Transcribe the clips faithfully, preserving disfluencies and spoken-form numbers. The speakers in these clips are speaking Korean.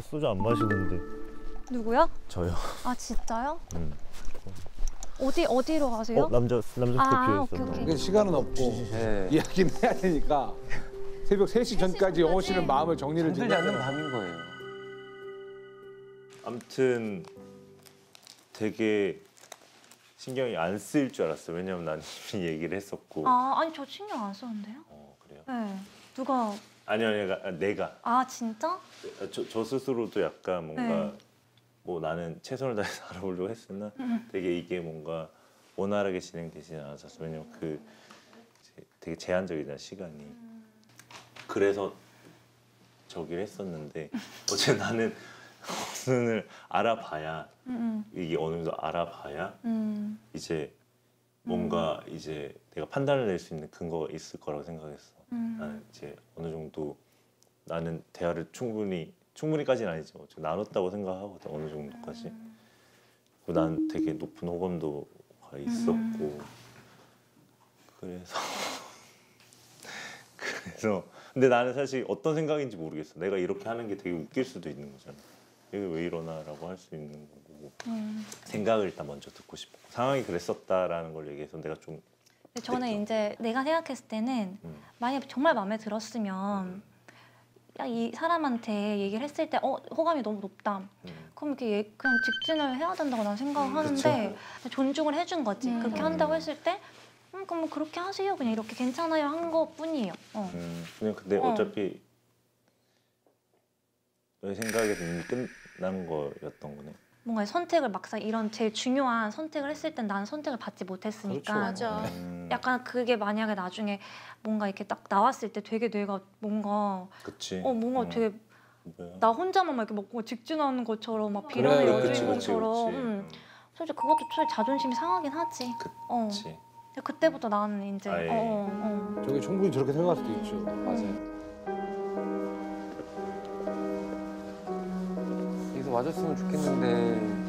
소주 안 마시는데. 누구요? 저요. 아 진짜요? 음. 어디 어디로 가세요? 어, 남자 남자 아, 비어 오케이, 있었나? 오케이. 시간은 없고 네. 이야기는 해야 되니까 새벽 세 시 전까지 영호 씨는 마음을 정리를 잠들지 않는 밤인 거예요. 아무튼 되게 신경이 안 쓰일 줄 알았어요. 왜냐면 난 이미 얘기를 했었고. 아 아니 저 신경 안 썼는데요? 어 그래요? 네. 누가? 아니요, 내가 내가. 아 진짜? 저, 저 스스로도 약간 뭔가 네. 뭐 나는 최선을 다해서 알아보려고 했으나 음. 되게 이게 뭔가 원활하게 진행되지는 않았었어. 왜냐면 그 되게 제한적이잖아 시간이. 음. 그래서 저기를 했었는데 어제 나는 어른을 알아봐야 음, 이게 어느 정도 알아봐야 음. 이제 뭔가 이제 내가 판단을 낼 수 있는 근거가 있을 거라고 생각했어. 음. 나는 이제 어느 정도 나는 대화를 충분히 충분히까지는 아니죠. 나눴다고 생각하거든 어느 정도까지. 음. 그리고 난 되게 높은 호감도가 있었고 그래서 그래서 근데 나는 사실 어떤 생각인지 모르겠어. 내가 이렇게 하는 게 되게 웃길 수도 있는 거잖아. 이게 왜 이러나라고 할 수 있는 거고 음. 생각을 일단 먼저 듣고 싶고 상황이 그랬었다라는 걸 얘기해서 내가 좀 근데 저는 느껴. 이제 내가 생각했을 때는 음. 만약에 정말 마음에 들었으면 야, 이 사람한테 얘기를 했을 때 어, 호감이 너무 높다. 음. 그럼 이렇게 얘- 그냥 직진을 해야 된다고 난 생각을 음, 하는데 존중을 해준 거지. 음. 그렇게 한다고 했을 때 음, 그럼 뭐 그렇게 하세요. 그냥 이렇게 괜찮아요 한 것뿐이에요. 어. 음, 그냥 근데 어. 어차피 너의 생각에서 이미 끝난 거였던 거네. 뭔가 선택을 막상 이런 제일 중요한 선택을 했을 땐 나는 선택을 받지 못했으니까 맞아. 음, 약간 그게 만약에 나중에 뭔가 이렇게 딱 나왔을 때 되게 내가 뭔가 그치. 어 뭔가 음, 되게 뭐야. 나 혼자만 막 이렇게 먹고 직진하는 것처럼 막 비련의 그래, 그치, 그치, 여주인공처럼 그치. 음. 솔직히 그것도 솔직히 자존심이 상하긴 하지. 어. 그치. 근데 그때부터 나는 이제 아예. 어, 어, 어. 저게 충분히 저렇게 생각할 수도 있죠. 맞아요. 여기서 와줬으면 좋겠는데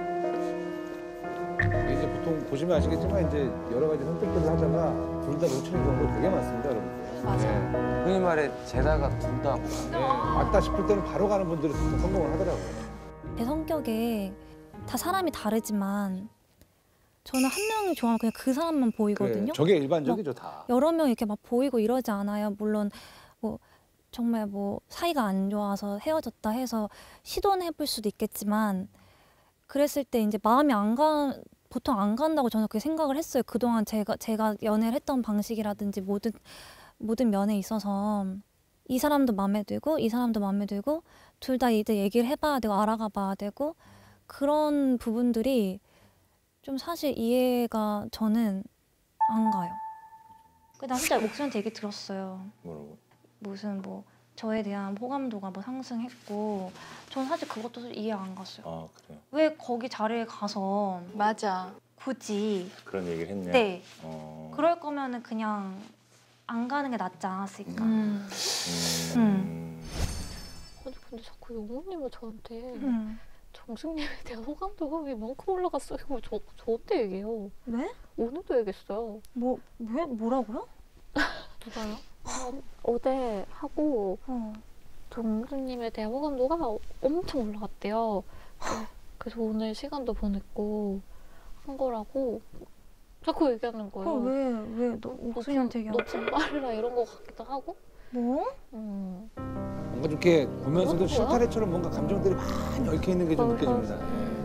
이제 보통 보시면 아시겠지만 이제 여러 가지 선택들을 하다가 둘 다 놓치는 경우가 되게 많습니다, 여러분들. 맞아. 네. 흔히 말해 재다가 둘 다 네. 맞다 싶을 때는 바로 가는 분들이 보통 성공을 하더라고요. 제 성격에 다 사람이 다르지만 저는 한 명이 좋아하면 그냥 그 사람만 보이거든요. 그래, 저게 일반적이죠, 다. 여러 명 이렇게 막 보이고 이러지 않아요. 물론 뭐 정말 뭐 사이가 안 좋아서 헤어졌다 해서 시도는 해볼 수도 있겠지만 그랬을 때 이제 마음이 안 가, 보통 안 간다고 저는 그렇게 생각을 했어요. 그동안 제가 제가 연애를 했던 방식이라든지 모든 모든 면에 있어서 이 사람도 마음에 들고 이 사람도 마음에 들고 둘 다 이제 얘기를 해봐야 되고 알아가 봐야 되고 그런 부분들이 좀 사실 이해가 저는 안 가요. 나 진짜 목소리 되게 들었어요. 뭐라고? 무슨 뭐 저에 대한 호감도가 뭐 상승했고 전 사실 그것도 이해 안 갔어요. 아 그래요. 왜 거기 자리에 가서 맞아. 굳이 그런 얘기를 했냐? 네 어... 그럴 거면은 그냥 안 가는 게 낫지 않았을까. 음. 음... 아니 근데 자꾸 영호님은 저한테 음. 정숙님에 대한 호감도가 왜 이만큼 올라갔어요? 이거 저, 저한테 얘기해요. 왜? 오늘도 얘기했어요. 뭐 왜? 뭐라고요? 누가요? 아, 어제 하고 어. 정숙님에 대한 호감도가 엄청 올라갔대요. 네, 그래서 오늘 시간도 보냈고 한 거라고 자꾸 얘기하는 거예요. 왜왜너 옥순이한테 너 얘기하지? 좀 말해라 이런 거 같기도 하고. 뭐? 음. 뭔가 이렇게 보면서도 뭐야? 실타래처럼 뭔가 감정들이 많이 얽혀 있는 게 좀 그래서- 느껴집니다.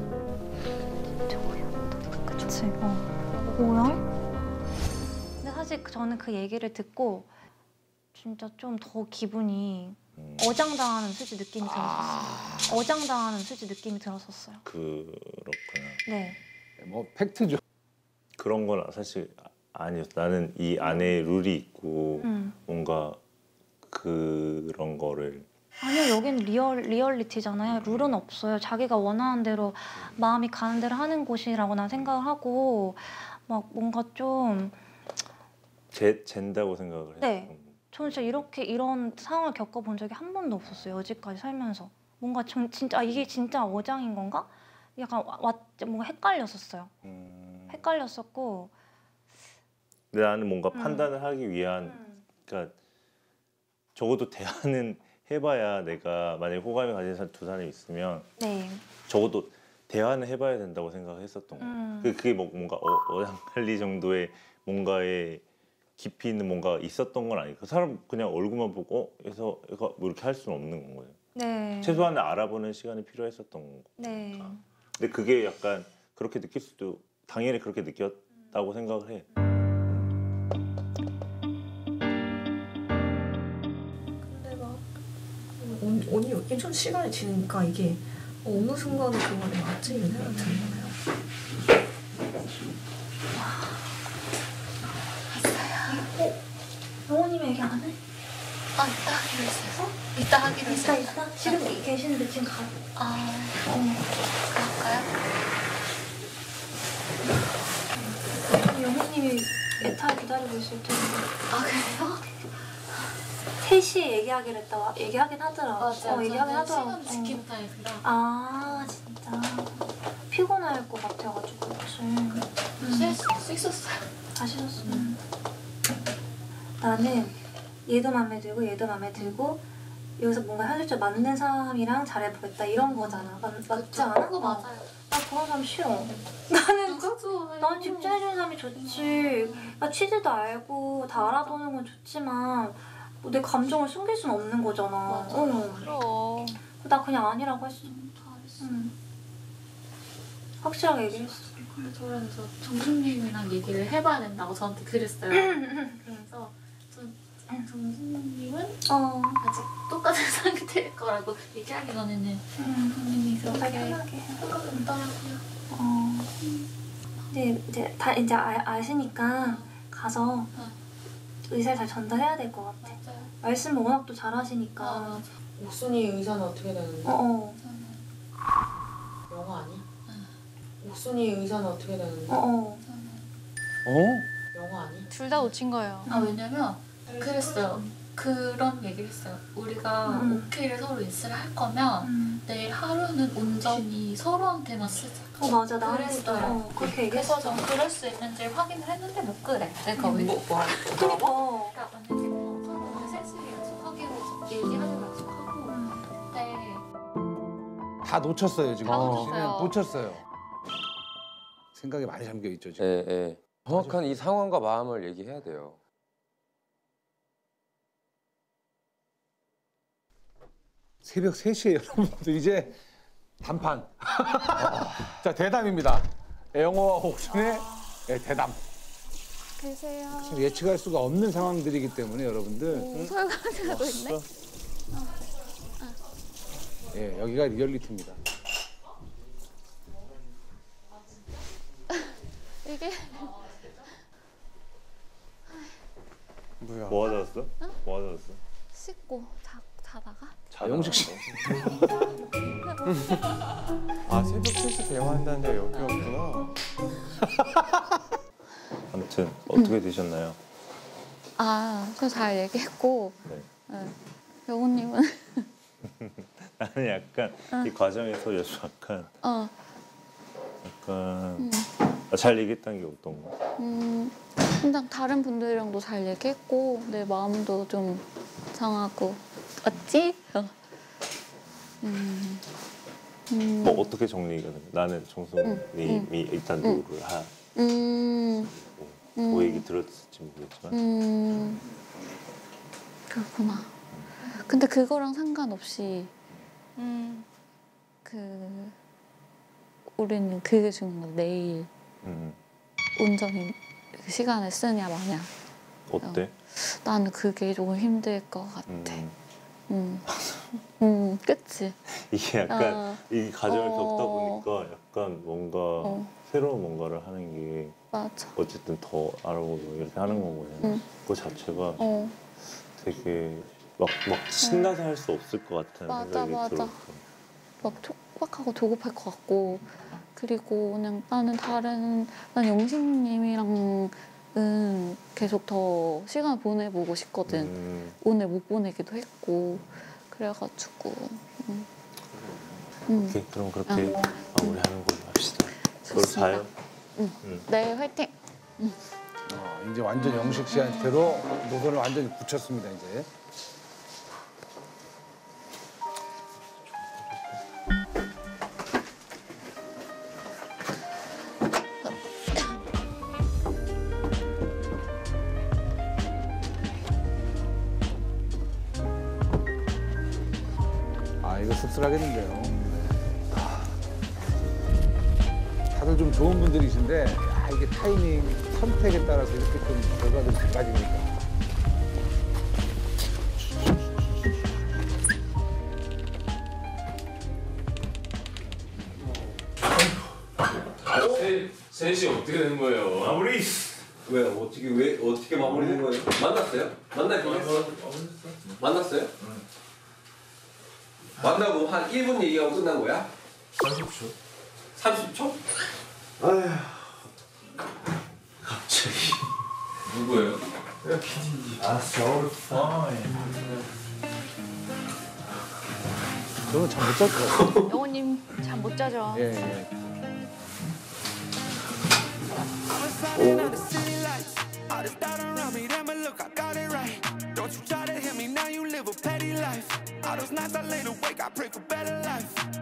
그치. 어. 뭐야? 근데 사실 저는 그 얘기를 듣고 진짜 좀 더 기분이 음... 어장당하는 수지 느낌이 들었었어요. 어장당하는 수지 느낌이 들었었어요. 그렇구나. 네. 뭐 팩트죠. 그런 건 사실 아니었어. 나는 이 안에 룰이 있고 음. 뭔가 그런 거를 아니요, 여긴 리얼 리얼리티잖아요. 룰은 없어요. 자기가 원하는 대로 마음이 가는 대로 하는 곳이라고 난 생각을 하고 막 뭔가 좀 제, 잰다고 생각을 했어. 네. 저는 진짜 이렇게 이런 상황을 겪어본 적이 한 번도 없었어요. 여지까지 살면서 뭔가 전 진짜 아, 이게 진짜 어장인 건가? 약간 와, 와, 뭔가 헷갈렸었어요. 음... 헷갈렸었고. 근데 나는 뭔가 음. 판단을 하기 위한 음. 그러니까 적어도 대화는 해봐야 내가 만약에 호감이 가진 사- 두 사람이 있으면 네. 적어도 대화는 해봐야 된다고 생각했었던 거예요. 음. 그- 그게 뭐 뭔가 어, 어장관리 정도의 뭔가의 깊이 있는 뭔가 있었던 건 아니고 그 사람 그냥 얼굴만 보고 어? 해서 얘가 뭐 이렇게 할 수는 없는 거예요. 네. 최소한 알아보는 시간이 필요했었던 거니까. 네. 근데 그게 약간 그렇게 느낄 수도 당연히 그렇게 느꼈다고 생각을 해. 근데 막 언니, 언니 엄청 시간이 지니까 이게 어느 순간에 그 말이 맞지 이런 생각이 들잖아요. 영호님 얘기 안 해? 아 이따 하기로 했어요? 이따 하기로 있다 했어요? 있다. 지금 계시는데 지금 가. 아 어. 그럴까요? 영호님이 애타 기다리고 있을 텐데. 아 그래요? 세 시에 얘기하기로 했다. 얘기하긴 하더라. 맞아요. 어, 얘기하긴 저는 하더라. 시간 지키는 타입이라. 아 진짜 피곤할 것 같아가지고 혹시 실수 수 있었어요. 아시셨어요? 나는 얘도 마음에 들고 얘도 마음에 들고 여기서 뭔가 현실적으로 맞는 사람이랑 잘해보겠다 이런 거잖아. 맞, 맞지 않아? 그거 어. 맞아요. 나 그런 사람 싫어. 나는 그, 그 난 집중해주는 사람이 좋지. 나 취지도 알고 다 알아보는 건 좋지만 뭐 내 감정을 숨길 수는 없는 거잖아. 맞아. 어. 그럼. 나 그냥 아니라고 했어. 응. 확실하게 얘기했어. 근데 저는 저 정수님이랑 얘기를 해봐야 된다고 저한테 그랬어요. 그래서 전 정수님은 어. 아직 똑같은 상태일 거라고 얘기하기 전에는 응. 정수님이 잘 그렇게 편하게 해. 생각이 없더라고요. 어. 근데 이제 다 이제 아, 아시니까 가서 의사를 잘 전달해야 될 것 같아. 맞아요. 말씀 워낙 또 잘하시니까. 아 맞아. 옥순이 의사는 어떻게 되는데? 어, 어. 영화 아니? 옥순이 의사는 어떻게 되는데? 어, 어. 어? 영화 아니? 둘 다 놓친 거예요. 아 왜냐면 그랬어요. 그런 얘기를 했어요. 우리가 음. 오케이를 서로 인스를 할 거면 음. 내일 하루는 온전히 서로한테만 쓰자. 어 맞아 나한테도 그랬어요. 어, 그렇게 그래서 얘기했어. 전 그럴 수 있는지 확인을 했는데 못 그래. 내가 왜? 뭐, 뭐 그니까. 그러니까 만약에 서로 오늘 셋이 약속하기로 얘기하기로 약속하고 근데 다 놓쳤어요 지금. 다 놓쳤어요. 그냥 놓쳤어요. 생각이 많이 잠겨 있죠 지금. 예, 예. 정확한 이 상황과 마음을 얘기해야 돼요. 새벽 세 시에 여러분들 이제 단판. 자 대담입니다. 영호와 옥순의 예, 대담. 계세요. 사실 예측할 수가 없는 상황들이기 때문에 여러분들 설거지하고 있네. 예, 여기가 리얼리티입니다. 이게 뭐야? 뭐 하다 왔어? 뭐 하다 왔어? 씻고 자, 자다가? 자다 영식 씨. 왔어? 아 새벽 세 시 대화한다는 데 여기였구나. 아무튼 어떻게 되셨나요? 아, 그 잘 얘기했고 네. 네. 영호님은 나는 약간 이 과정에서 요즘 약간 어, 약간 음. 아, 잘 얘기했다는 게 어떤 거? 음, 그냥 다른 분들이랑도 잘 얘기했고 내 마음도 좀 상하고 맞지? 어. 음, 음, 뭐 어떻게 정리가 돼? 나는 정수님이 음, 일단 음. 노를 하고 음, 뭐 음. 얘기 들었을지 모르겠지만 음, 그렇구나. 근데 그거랑 상관없이 음. 그 우리는 그게 중요한 거 내일 음, 온전히 그 시간을 쓰냐 마냐. 어때? 나는 그게 조금 힘들 것 같아. 음, 음, 음, 그치? 이게 약간 어, 이 과정을 어. 겪다 보니까 약간 뭔가 어, 새로운 뭔가를 하는 게 맞아. 어쨌든 더 알아보고 이렇게 하는 거거든요. 음. 그거 자체가 어, 되게 막, 막 신나서 할 수 없을 것 같다는 맞아, 생각이 맞아. 들었어. 막 촉박하고 조급할 것 같고. 그리고 그냥 나는 다른, 난 영식님이랑은 계속 더 시간을 보내보고 싶거든. 음, 오늘 못 보내기도 했고. 그래가지고. 음. 음. 오케이 그럼 그렇게 어. 마무리하는 걸로 합시다. 그걸 좋습니다. 자요? 응. 응. 네, 화이팅! 어, 이제 완전 영식 씨한테로 노선을 완전히 붙였습니다 이제. 이거 씁쓸하겠는데요. 아, 다들 좀 좋은 분들이신데 야, 이게 타이밍, 선택에 따라서 이렇게 좀 결과들이 달라지니까. 셋이 어떻게 된 거예요? 마무리. 왜 어떻게 왜 어떻게 마무리된 거예요? 만났어요? 만나긴 했어. 만났어요? 응. 만나고 한 일 분 얘기하고 끝난 거야? 삼십 초. 삼십 초? 아휴. 갑자기. 누구예요? 내가 피디인지. 아, so fine. 저는 잠 못 잘 것 같아요. 영호님 잠 못 자죠. 예, 예. Don't you try to hit me now, you live a petty life. All those nights I laid awake, I pray for better life.